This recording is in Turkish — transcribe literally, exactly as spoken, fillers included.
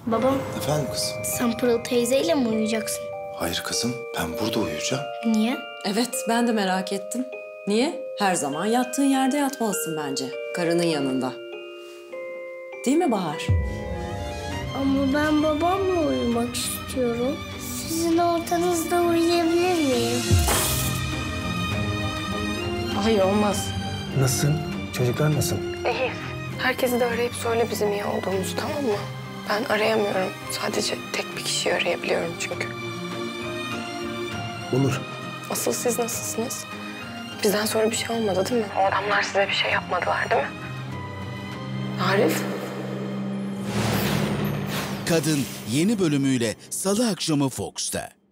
Babam, Efendim kızım? sen Pırıl teyzeyle mi uyuyacaksın? Hayır kızım, ben burada uyuyacağım. Niye? Evet, ben de merak ettim. Niye? Her zaman yattığın yerde yatmalısın bence. Karının yanında. Değil mi Bahar? Ama ben babamla uyumak istiyorum. Sizin ortanızda uyuyabilir miyim? Hayır, olmaz. Nasıl? Çocuklar nasıl? İyi. Herkesi de arayıp söyle bizim iyi olduğumuzu, tamam mı? Ben arayamıyorum. Sadece tek bir kişiyi arayabiliyorum çünkü. Olur. Asıl siz nasılsınız? Bizden sonra bir şey olmadı değil mi? O adamlar size bir şey yapmadılar değil mi? Arif? Kadın yeni bölümüyle Salı akşamı Fox'ta.